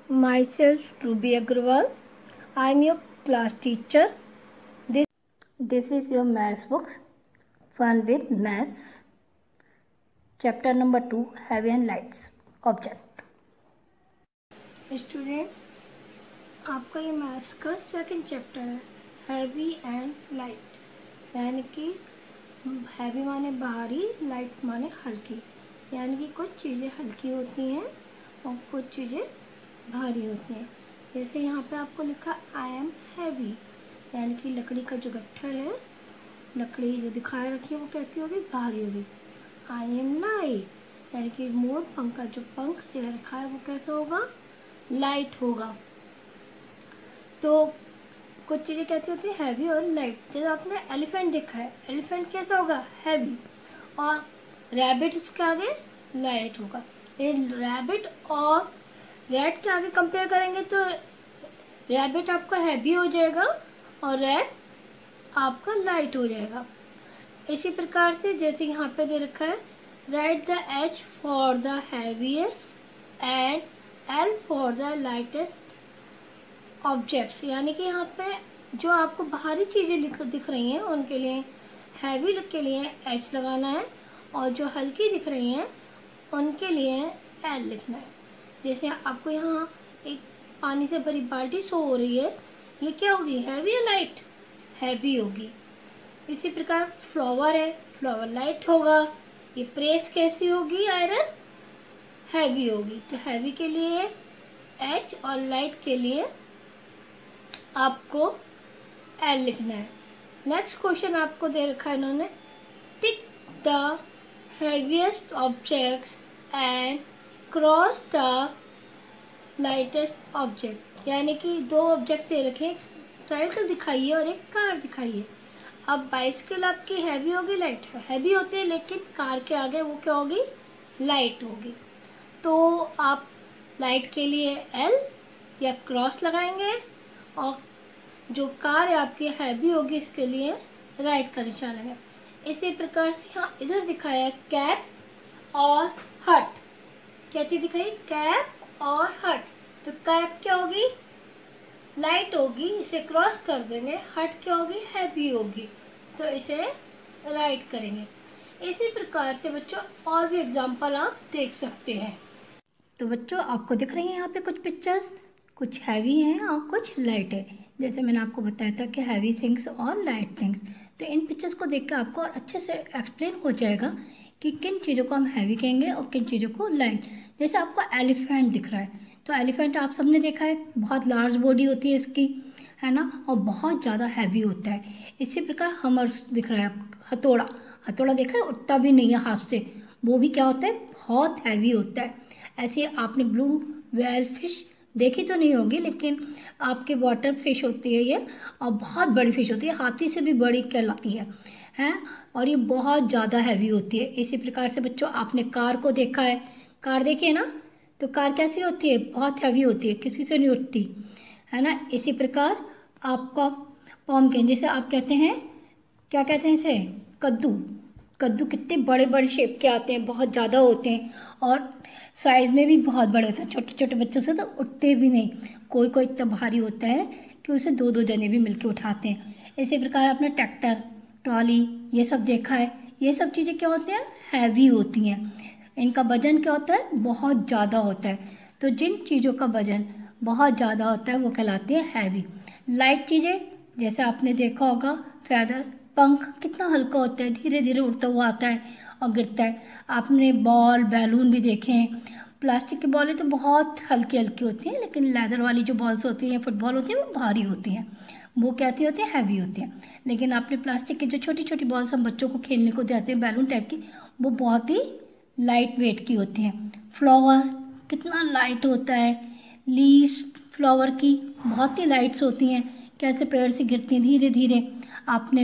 Myself Ruby Agrawal. I am your class teacher. This is your maths book, Fun with Maths. Chapter number 2, Heavy and Lights Object. Students, आपका ये maths का second chapter है, heavy and light. यानी कि heavy माने भारी, light माने हल्की। यानी कि कुछ चीज़ें हल्की होती हैं और कुछ चीज़ें भारी होती हैं। जैसे यहाँ पे आपको लिखा आई एम हैवी, यानी कि लकड़ी का जो गट्ठर है, लकड़ी जो दिखाई रखी है वो कैसी होगी, भारी होगी। आई एम लाइट, यानी कि मोर पंख का जो पंख दे रखा है वो कैसा होगा, लाइट होगा। तो कुछ चीज़ें कैसी होती है, हैवी और लाइट। जैसे आपने एलिफेंट देखा है, एलिफेंट कैसा होगा, हैवी, और रैबिट उसके आगे लाइट होगा। ये रैबिट और रैट के आगे कंपेयर करेंगे तो रैबिट आपका हैवी हो जाएगा और रैट आपका लाइट हो जाएगा। इसी प्रकार से जैसे यहाँ पे दे रखा है, write the H for the heaviest and L for the lightest objects. यानी कि यहाँ पे जो आपको भारी चीज़ें दिख रही हैं उनके लिए हैवी के लिए एच लगाना है, और जो हल्की दिख रही हैं उनके लिए एल लिखना है। जैसे आपको यहाँ एक पानी से भरी बाल्टी शो हो रही है, ये क्या होगी, हैवी या लाइट, हैवी होगी। इसी प्रकार फ्लावर है, फ्लावर लाइट होगा। ये प्रेस कैसी होगी, आयरन, हैवी होगी। तो हैवी के लिए एच और लाइट के लिए आपको एल लिखना है। नेक्स्ट क्वेश्चन आपको दे रखा है इन्होंने, tick the heaviest objects and cross the lightest object. यानी कि दो ऑब्जेक्ट दे रखे, एक साइकिल दिखाइए और एक कार दिखाइए। अब बाइसिकल आपकी हैवी होगी, लाइट हैवी होती है, लेकिन कार के आगे वो क्या होगी, लाइट होगी। तो आप लाइट के लिए एल या क्रॉस लगाएंगे, और जो कार है आपकी हैवी होगी इसके लिए राइट का निशान है। इसी प्रकार से यहाँ इधर दिखाया है कैप और हट। क्या चीज़ दिखाई, कैप और हट। तो कैप क्या होगी, लाइट होगी, इसे क्रॉस कर देंगे। हट क्या होगी, हैवी होगी, तो इसे राइट करेंगे। इसी प्रकार से बच्चों और भी एग्जाम्पल आप देख सकते हैं। तो बच्चों आपको दिख रही हैं यहाँ पे कुछ पिक्चर्स, कुछ हैवी हैं और कुछ लाइट है। जैसे मैंने आपको बताया था कि हैवी थिंग्स और लाइट थिंग्स। तो इन पिक्चर्स को देख के आपको और अच्छे से एक्सप्लेन हो जाएगा कि किन चीज़ों को हम हैवी कहेंगे और किन चीज़ों को लाइट। जैसे आपको एलिफेंट दिख रहा है, तो एलिफेंट आप सबने देखा है, बहुत लार्ज बॉडी होती है इसकी, है ना, और बहुत ज़्यादा हैवी होता है। इसी प्रकार हमर दिख रहा है, हथौड़ा, हथौड़ा देखा है, उठता भी नहीं है हाथ से, वो भी क्या होता है, बहुत हैवी होता है। ऐसे आपने ब्लू व्हेल फिश देखी तो नहीं होगी, लेकिन आपके वाटर फिश होती है ये, और बहुत बड़ी फिश होती है, हाथी से भी बड़ी कहलाती है, हैं, और ये बहुत ज़्यादा हैवी होती है। इसी प्रकार से बच्चों आपने कार को देखा है, कार देखी है ना, तो कार कैसी होती है, बहुत हैवी होती है, किसी से नहीं उठती, है ना। इसी प्रकार आपका पम्पकिन, जैसे आप कहते हैं, क्या कहते हैं इसे, कद्दू। कद्दू कितने बड़े बड़े शेप के आते हैं, बहुत ज़्यादा होते हैं और साइज़ में भी बहुत बड़े होते हैं। छोटे छोटे बच्चों से तो उठते भी नहीं, कोई कोई इतना भारी होता है कि उसे दो दो जने भी मिलके उठाते हैं। इसी प्रकार आपने ट्रैक्टर, ट्रॉली, ये सब देखा है। ये सब चीज़ें क्या होती हैं, हैवी होती हैं। इनका वजन क्या होता है, बहुत ज़्यादा होता है। तो जिन चीज़ों का वजन बहुत ज़्यादा होता है वो कहलाती है हैवी। लाइट चीज़ें, जैसे आपने देखा होगा फैदर, पंख कितना हल्का होता है, धीरे धीरे उड़ता हुआ आता है और गिरता है। आपने बॉल, बैलून भी देखे हैं। प्लास्टिक की बॉलें तो बहुत हल्की हल्की होती हैं, लेकिन लेदर वाली जो बॉल्स होती हैं, फुटबॉल होती है, वो भारी होती हैं, वो कैसी होती है, हैवी होती हैं। लेकिन आपने प्लास्टिक की जो छोटी छोटी बॉल्स हम बच्चों को खेलने को देते हैं, बैलून टाइप की, वो बहुत ही लाइट वेट की होती हैं। फ्लावर कितना लाइट होता है, लीव्स फ्लावर की बहुत ही लाइट्स होती हैं, कैसे पेड़ से गिरती हैं धीरे धीरे। आपने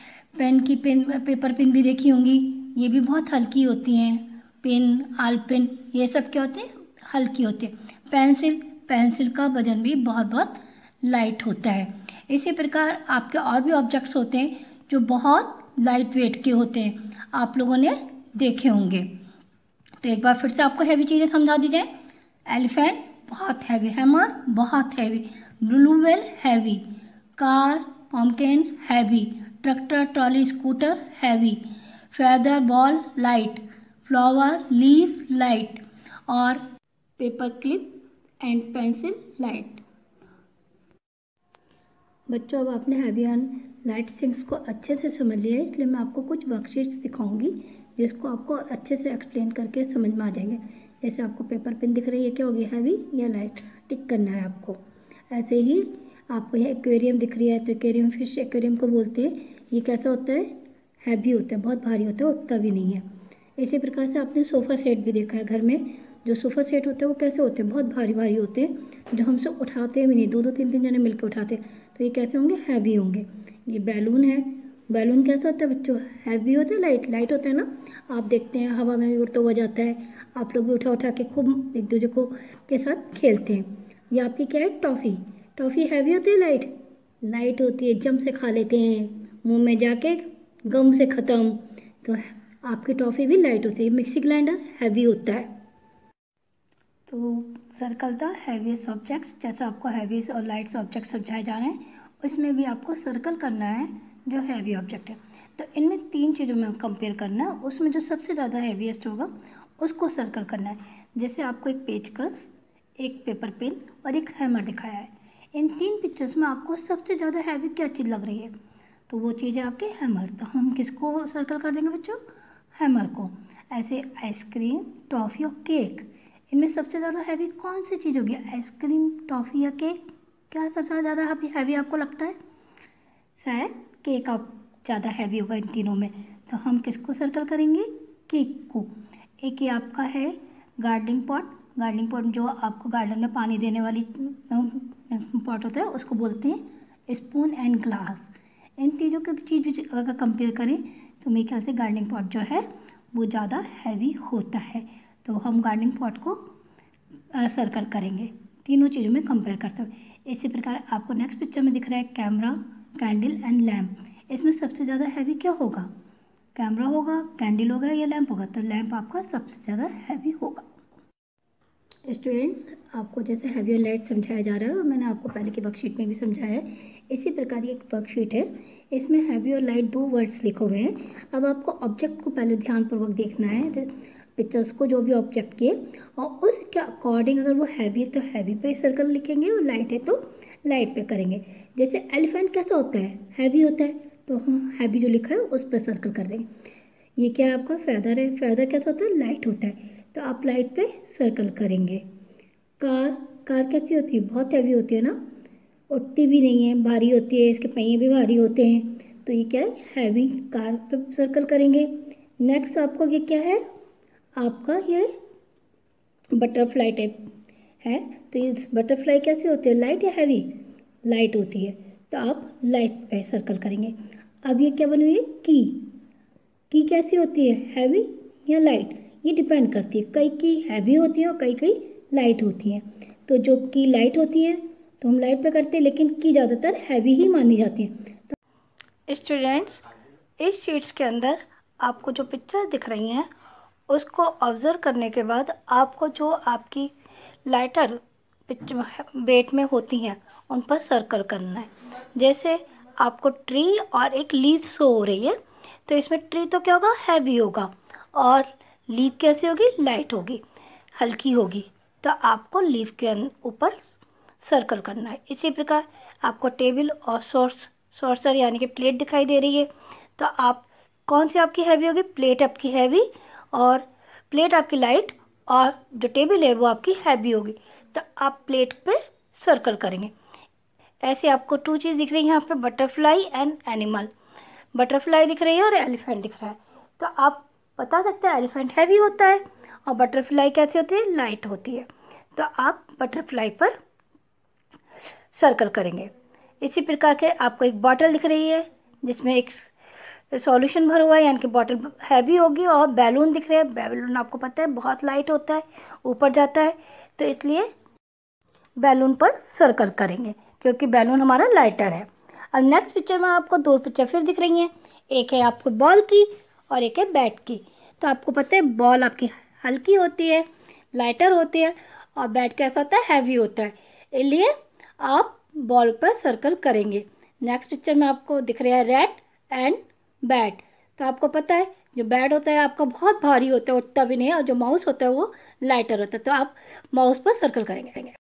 पेपर पेन भी देखी होंगी, ये भी बहुत हल्की होती हैं। पेन, आल पेन, ये सब क्या होते हैं, हल्की होते हैं। पेंसिल का वजन भी बहुत बहुत लाइट होता है। इसी प्रकार आपके और भी ऑब्जेक्ट्स होते हैं जो बहुत लाइट वेट के होते हैं, आप लोगों ने देखे होंगे। तो एक बार फिर से आपको हैवी चीज़ें समझा दी जाए। एलिफेंट बहुत हैवी, हैमर बहुत heavy, blue whale heavy, car pumpkin heavy, tractor trolley scooter heavy, feather ball light, flower leaf light और paper clip and pencil light. बच्चों अब आपने हैवी एंड लाइट थिंग्स को अच्छे से समझ लिया है, इसलिए मैं आपको कुछ वर्कशीट्स दिखाऊंगी जिसको आपको अच्छे से एक्सप्लेन करके समझ में आ जाएंगे। जैसे आपको पेपर पिन दिख रही है, क्या होगी, हैवी या लाइट, टिक करना है आपको। ऐसे ही आपको यह एक्वेरियम दिख रही है, तो एक्वेरियम फिश एक्वेरियम को बोलते हैं। ये कैसा होता है, हैवी होता है, बहुत भारी होता है, उठता भी नहीं है। इसी प्रकार से आपने सोफ़ा सेट भी देखा है घर में। जो सोफ़ा सेट होता है वो कैसे होते हैं, बहुत भारी भारी होते हैं, जो हमसे उठाते भी नहीं, दो दो तीन तीन जने मिलकर उठाते हैं, तो ये कैसे होंगे, हैवी होंगे। ये बैलून है, बैलून कैसा होता है बच्चों, हैवी होता है, लाइट लाइट होता है ना। आप देखते हैं हवा में भी उड़ता हुआ जाता है, आप लोग भी उठा उठा के खूब एक दूसरे को के साथ खेलते हैं। ये आपकी क्या है, टॉफ़ी। टॉफ़ी हैवी होती है, लाइट लाइट होती है, जम से खा लेते हैं, मुंह में जाके गम से ख़त्म। तो आपकी टॉफ़ी भी लाइट होती है। मिक्सी ग्राइंडर हैवी होता है। तो सर्कल द हैवीएस्ट ऑब्जेक्ट्स, जैसा आपको हैवीएस्ट और लाइट्स ऑब्जेक्ट समझाए जा रहे हैं, उसमें भी आपको सर्कल करना है जो हैवी ऑब्जेक्ट है। तो इनमें तीन चीज़ों में कंपेयर करना है, उसमें जो सबसे ज़्यादा हैवीएस्ट होगा उसको सर्कल करना है। जैसे आपको एक पेचकस, एक पेपर पिन और एक हैमर दिखाया है। इन तीन पिक्चर्स में आपको सबसे ज़्यादा हैवी क्या चीज़ लग रही है, तो वो चीज़ है आपके हैमर। तो हम किसको सर्कल कर देंगे बच्चों, हैमर को। ऐसे आइसक्रीम, टॉफ़ी और केक, इनमें सबसे ज़्यादा हैवी कौन सी चीज़ होगी, आइसक्रीम, टॉफ़ी या केक, क्या सबसे ज़्यादा हैवी आपको लगता है, शायद केक आप ज़्यादा हैवी होगा इन तीनों में। तो हम किसको सर्कल करेंगे, केक को। एक ये आपका है गार्डनिंग पॉट, गार्डनिंग पॉट जो आपको गार्डन में पानी देने वाली पॉट होता है, उसको बोलते हैं स्पून एंड ग्लास। इन तीनों के चीज़ अगर कंपेयर करें तो मेरे ख्याल से गार्डनिंग पॉट जो है वो ज़्यादा हैवी होता है। तो हम गार्डनिंग पॉट को सर्कल करेंगे तीनों चीज़ों में कंपेयर करते हुए। इसी प्रकार आपको नेक्स्ट पिक्चर में दिख रहा है कैमरा, कैंडल एंड लैम्प। इसमें सबसे ज़्यादा हैवी क्या होगा, कैमरा होगा, कैंडल होगा या लैम्प होगा, तो लैम्प आपका सबसे ज़्यादा हैवी होगा। स्टूडेंट्स आपको जैसे हैवी और लाइट समझाया जा रहा है और मैंने आपको पहले की वर्कशीट में भी समझाया है, इसी प्रकार एक वर्कशीट है, इसमें हैवी और लाइट दो वर्ड्स लिखे हुए हैं। अब आपको ऑब्जेक्ट को पहले ध्यानपूर्वक देखना है, पिक्चर्स को जो भी ऑब्जेक्ट के, और उसके अकॉर्डिंग अगर वो हैवी है तो हैवी पे सर्कल लिखेंगे और लाइट है तो लाइट पे करेंगे। जैसे एलिफेंट कैसा होता है, हैवी होता है, तो हम हैवी जो लिखा है उस पर सर्कल कर देंगे। ये क्या है आपका फेदर है, फेदर कैसा होता है, लाइट होता है, तो आप लाइट पे सर्कल करेंगे। कार, कार कैसी होती है, बहुत हैवी होती है ना, उठती भी नहीं है, भारी होती है, इसके पहिए भी भारी होते हैं, तो ये क्या है, हैवी, कार पे सर्कल करेंगे। नेक्स्ट आपको ये क्या है, आपका ये बटरफ्लाई टाइप है, तो ये बटरफ्लाई कैसी होती है, लाइट या हैवी, लाइट होती है, तो आप लाइट पे सर्कल करेंगे। अब ये क्या बनी हुई है, की कैसी होती है, हैवी या लाइट, ये डिपेंड करती है, कई की हैवी होती है और कई लाइट होती हैं। तो जो की लाइट होती है तो हम लाइट पे करते हैं, लेकिन की ज़्यादातर हैवी ही मानी जाती है। तो स्टूडेंट्स इस शीट्स के अंदर आपको जो पिक्चर दिख रही हैं उसको ऑब्ज़र्व करने के बाद आपको जो आपकी लाइटर वेट में होती हैं उन पर सर्कल करना है। जैसे आपको ट्री और एक लीफ शो हो रही है, तो इसमें ट्री तो क्या होगा, हैवी होगा, और लीफ कैसी होगी, लाइट होगी, हल्की होगी, तो आपको लीफ के ऊपर सर्कल करना है। इसी प्रकार आपको टेबल और सॉर्सर यानी कि प्लेट दिखाई दे रही है, तो आप कौन सी आपकी हैवी होगी, प्लेट आपकी हैवी और प्लेट आपकी लाइट, और जो टेबल है वो आपकी हैवी होगी, तो आप प्लेट पे सर्कल करेंगे। ऐसे आपको टू चीज़ दिख रही है यहाँ पे, बटरफ्लाई एंड एनिमल, बटरफ्लाई दिख रही है और एलिफेंट दिख रहा है, तो आप बता सकते हैं एलिफेंट हैवी होता है और बटरफ्लाई कैसी होती है, लाइट होती है, तो आप बटरफ्लाई पर सर्कल करेंगे। इसी प्रकार के आपको एक बॉटल दिख रही है जिसमें एक सॉल्यूशन भरा हुआ है, यानी कि बॉटल हैवी होगी, और बैलून दिख रहे हैं, बैलून आपको पता है बहुत लाइट होता है, ऊपर जाता है, तो इसलिए बैलून पर सर्कल करेंगे क्योंकि बैलून हमारा लाइटर है। अब नेक्स्ट पिक्चर में आपको दो पिक्चर फिर दिख रही हैं, एक है आपको बॉल की और एक है बैट की। तो आपको पता है बॉल आपकी हल्की होती है, लाइटर होती है, और बैट कैसा होता है, हैवी होता है, इसलिए आप बॉल पर सर्कल करेंगे। नेक्स्ट पिक्चर में आपको दिख रहा है रैट एंड बैट। तो आपको पता है जो बैट होता है आपका बहुत भारी होता है, उठता भी नहीं है, और जो माउस होता है वो लाइटर होता है। तो आप माउस पर सर्कल करेंगे।